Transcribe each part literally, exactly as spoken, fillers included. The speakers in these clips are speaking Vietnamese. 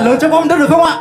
lớn cho bom đất được không ạ?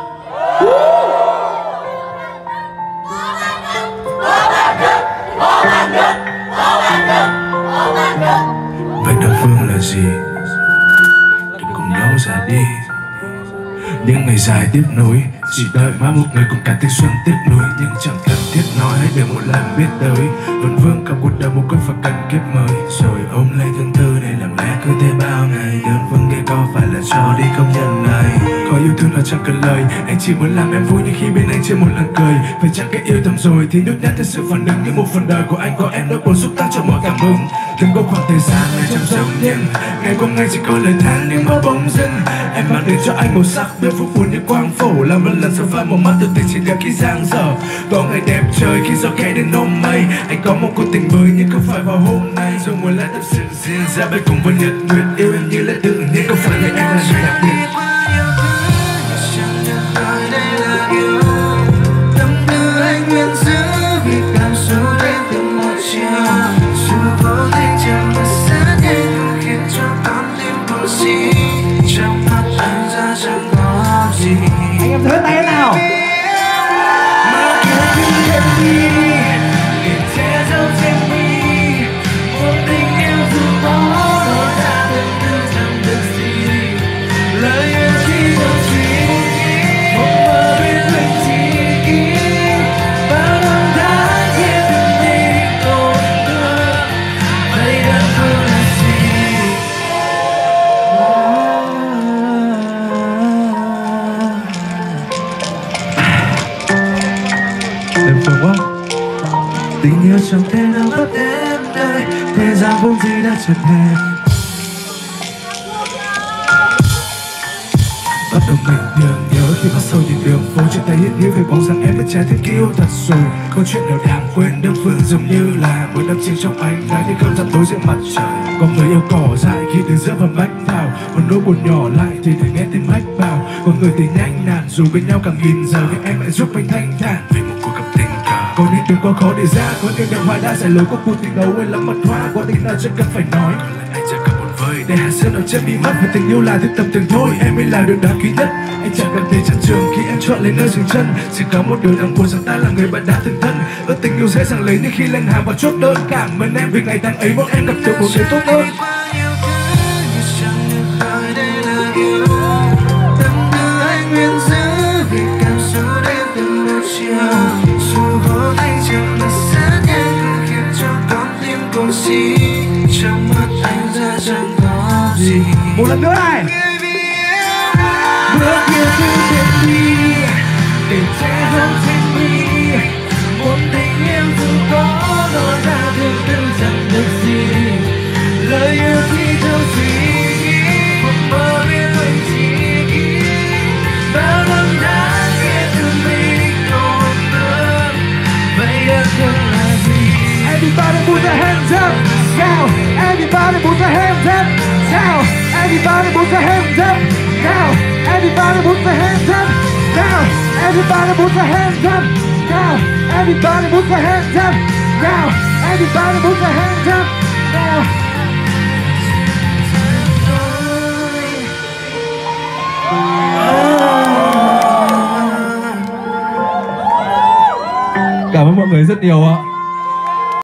Vậy đối phương là gì? Đừng cùng nhau ra đi. Những ngày dài tiếp nối, chỉ đợi mãi một người cùng cả thanh xuân tiếp nối. Nhưng chẳng cần thiết nói, hãy để một lần biết tới. Vẫn vương cả cuộc đời một cơn phật cần kiếp mới. Rồi ôm lấy thứ tư này lặng lẽ cứ thế bao ngày. Đơn phương nghe có phải là cho đi công nhận này. Có yêu thương là chẳng cần lời, anh chỉ muốn làm em vui nhưng khi bên anh chưa một lần cười. Phải chẳng cái yêu thầm rồi thì nhút nhát thật sự phản ứng. Như một phần đời của anh có em nỗi buồn xúc tác cho mọi cảm hứng. Từng có khoảng thời gian này trong giống nhưng ngày qua ngày chỉ có lời than nhưng mơ bóng dưng. Em mang đến cho anh màu sắc bên phút buồn như quang phổ. Làm một lần sớm phai một mắt tự tình chỉ đẹp khi giang dở. Có ngày đẹp trời khi gió khẽ đến ôm mây. Anh có một cuộc tình mới nhưng không phải vào hôm nay. Rồi muốn lại tập sự diễn ra bên cùng với nhật nguyệt. Yêu em như là tự nhiên không phải là anh là người đặc biệt. Anh em thử tay nào. Đừng phải quá. Tình yêu chẳng thể nào mất đến đây. Thế gian vốn gì đã chợt hẹn. Bắt đầu mình nhường nhớ khi bắt sâu nhìn đường phố. Trên tay hiện hữu về bóng dáng em với trái tim yêu thật rồi. Câu chuyện nào đáng quên đơn phương giống như là một đám chiếc trong anh đã như cơn gió tối dưới mặt trời. Có người yêu cỏ dại khi từ giữa và bách vào. Còn nỗi buồn nhỏ lại thì để nghe tiếng mách bảo. Có người thì nhanh nản dù bên nhau càng nghìn giờ. Nhưng em lại giúp anh thanh thản về một cuộc gặp tình cờ. Có những đường quá khó để ra, có những đường hoa đã giải lối. Có cuộc tình đấu hay lắm mặt hoa, có tình nào chẳng cần phải nói. Còn lại anh chẳng cần một vời để hạt sương nào chân bị mất. Và tình yêu là thứ tầm thường thôi, em mới là điều đáng quý nhất. Anh chẳng cần thể chán trường khi em chọn lấy nơi dừng chân. Chỉ có một điều đáng buồn rằng ta là người bạn đã từng thân. Ước tình yêu dễ dàng lấy nhưng khi lên hàng và chốt đơn. Cảm ơn em vì ngày tháng ấy bọn em gặp được một người tốt hơn. Trong mắt anh ra chẳng có gì. Một lần nữa này. Bước yêu thương thêm đi để che giấu trên mi. Một tình yêu dù có nói ra thương tư chẳng được gì. Lời yêu thì theo suy nghĩ một mơ biết anh chỉ nghĩ. Bao năm đã nghe từ mình còn nữa. Vậy em không là gì. Everybody put their hands up now. Everybody put their hands up now. Everybody put their hands up now. Everybody put their hands up now. Everybody put their hands up now. Everybody put their hands up now. Everybody put their hands up now. Cảm ơn mọi người rất nhiều ạ.